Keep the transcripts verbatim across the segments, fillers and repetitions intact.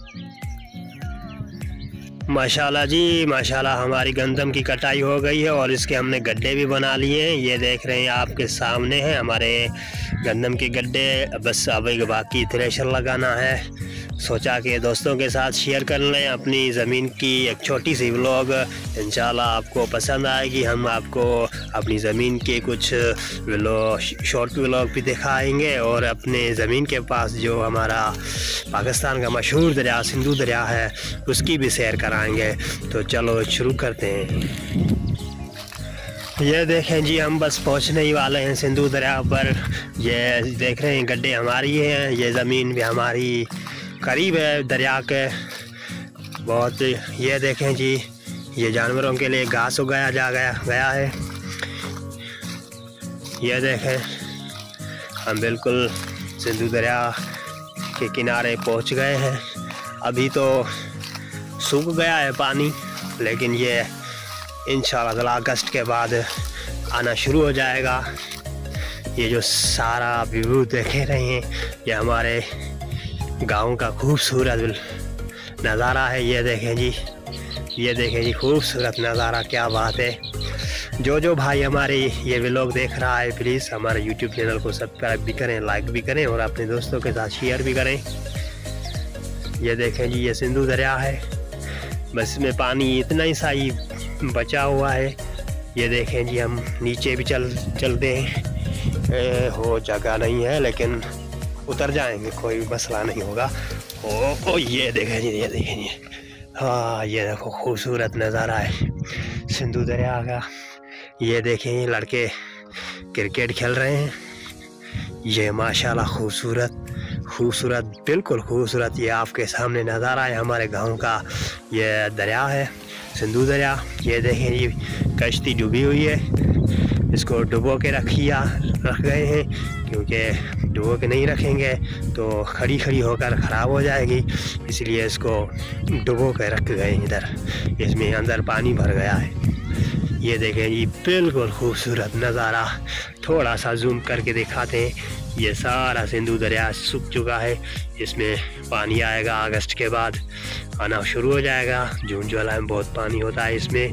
माशाल्लाह जी माशाल्लाह, हमारी गंदम की कटाई हो गई है और इसके हमने गड्ढे भी बना लिए हैं। ये देख रहे हैं आपके सामने हैं हमारे गंदम के गड्ढे। बस अभी बाकी थ्रेशर लगाना है। सोचा कि दोस्तों के साथ शेयर कर लें अपनी ज़मीन की एक छोटी सी व्लॉग। इंशाल्लाह आपको पसंद आएगी। हम आपको अपनी ज़मीन के कुछ व्लॉग, शॉर्ट व्लॉग भी दिखाएंगे और अपने ज़मीन के पास जो हमारा पाकिस्तान का मशहूर दरिया सिंधु दरिया है उसकी भी सैर कराएंगे। तो चलो शुरू करते हैं। ये देखें जी, हम बस पहुंचने ही वाले हैं सिंधु दरिया पर। ये देख रहे हैं गड्ढे हमारी हैं, ये ज़मीन भी हमारी करीब है दरिया के बहुत। ये देखें जी, ये जानवरों के लिए घास उगाया जा गया गया है। ये देखें, हम बिल्कुल सिंधु दरिया के किनारे पहुंच गए हैं। अभी तो सूख गया है पानी, लेकिन ये इंशाल्लाह अगस्त के बाद आना शुरू हो जाएगा। ये जो सारा व्यू देख रहे हैं, ये हमारे गांव का खूबसूरत नज़ारा है। ये देखें जी, ये देखें जी, खूबसूरत नज़ारा, क्या बात है। जो जो भाई हमारे ये व्लॉग देख रहा है, प्लीज़ हमारे यूट्यूब चैनल को सब्सक्राइब भी करें, लाइक भी करें और अपने दोस्तों के साथ शेयर भी करें। ये देखें जी, ये सिंधु दरिया है, बस में पानी इतना ही सा ही बचा हुआ है। ये देखें जी, हम नीचे भी चल चलते हैं। ए, हो जगह नहीं है लेकिन उतर जाएंगे, कोई मसला नहीं होगा। ओ, ओ ये देखें जी, ये देखें जी, हाँ ये देखो खूबसूरत नज़ारा है सिंधु दरिया का। ये देखें, ये लड़के क्रिकेट खेल रहे हैं। ये माशाल्लाह खूबसूरत खूबसूरत बिल्कुल खूबसूरत ये आपके सामने नज़ारा है हमारे गांव का। ये दरिया है सिंधु दरिया। ये देखें जी, कश्ती डूबी हुई है, इसको डुबो के रखिया रख गए हैं, क्योंकि डुबो के नहीं रखेंगे तो खड़ी खड़ी होकर ख़राब हो जाएगी, इसलिए इसको डुबो के रख गए इधर। इसमें अंदर पानी भर गया है। ये देखें जी, बिल्कुल खूबसूरत नज़ारा। थोड़ा सा जूम करके दिखाते हैं। ये सारा सिंधु दरिया सूख चुका है, इसमें पानी आएगा अगस्त के बाद, आना शुरू हो जाएगा। जून जुलाई में बहुत पानी होता है इसमें,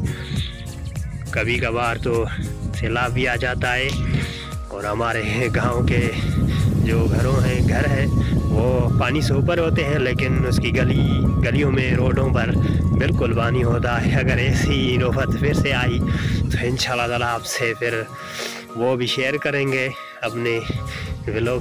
कभी कभार तो सैलाब भी आ जाता है। और हमारे गांव के जो घरों हैं घर हैं वो पानी से ऊपर होते हैं, लेकिन उसकी गली गलियों में रोडों पर बिल्कुल पानी होता है। अगर ऐसी नौबत फिर से आई तो इंशाल्लाह ताला आपसे फिर वो भी शेयर करेंगे अपने व्लॉग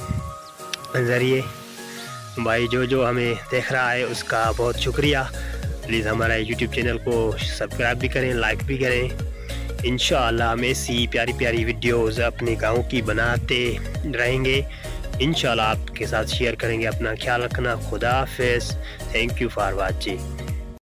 के ज़रिए। भाई जो जो हमें देख रहा है उसका बहुत शुक्रिया। प्लीज़ हमारा यूट्यूब चैनल को सब्सक्राइब भी करें, लाइक भी करें। इंशाअल्लाह हम ऐसी प्यारी प्यारी वीडियोस अपने गांव की बनाते रहेंगे। इंशाअल्लाह आपके साथ शेयर करेंगे। अपना ख्याल रखना। खुदा हाफिज़। Thank you for watching.